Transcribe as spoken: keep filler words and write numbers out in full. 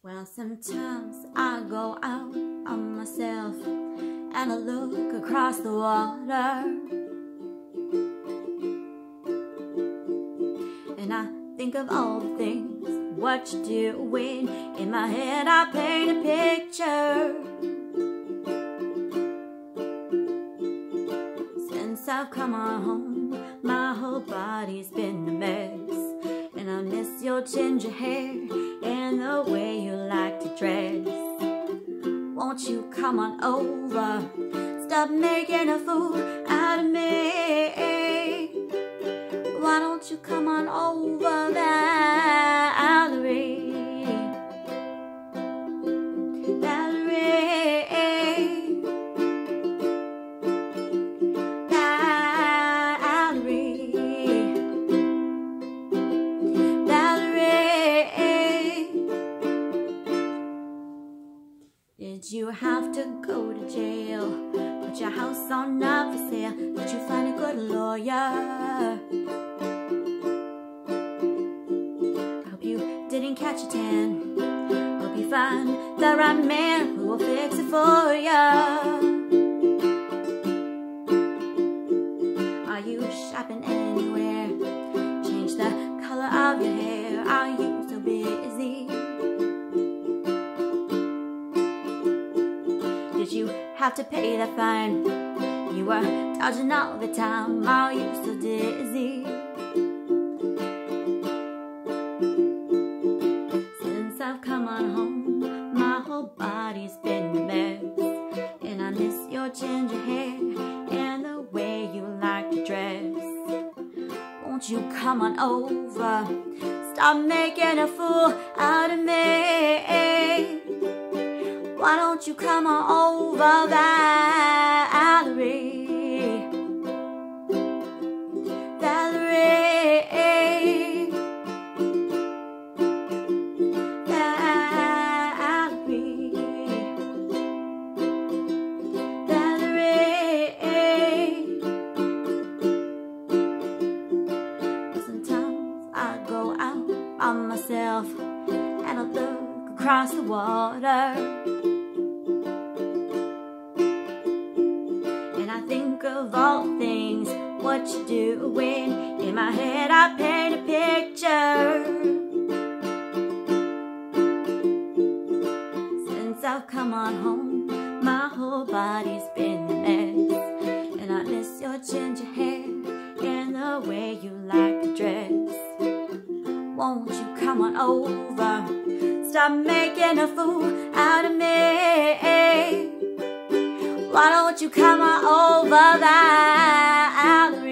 Well, sometimes I go out on myself and I look across the water, and I think of all the things what you're doing. In my head I paint a picture. Since I've come on home, my whole body's been a mess, and I miss your ginger hair and the way you like to dress. Won't you come on over, stop making a fool out of me. Why don't you come on over, Valerie? Valerie, Valerie, Valerie. Did you have to go to jail? Put your house on up for sale? Did you find a good lawyer? Didn't catch a tan. Hope you find the right man who will fix it for ya. Are you shopping anywhere? Change the color of your hair. Are you so busy? Did you have to pay the fine? You were dodging all the time. Are you so dizzy? I've come on home, my whole body's been a mess, and I miss your ginger hair and the way you like to dress. Won't you come on over, stop making a fool out of me. Why don't you come on over, Valerie? Valerie, on myself and I look across the water, and I think of all things what you're doing. In my head I paint a picture. Since I've come on home, my whole body's been a mess, and I miss your ginger hair and the way you like to dress. Won't you come on over, stop making a fool out of me. Why don't you come on over, Valerie?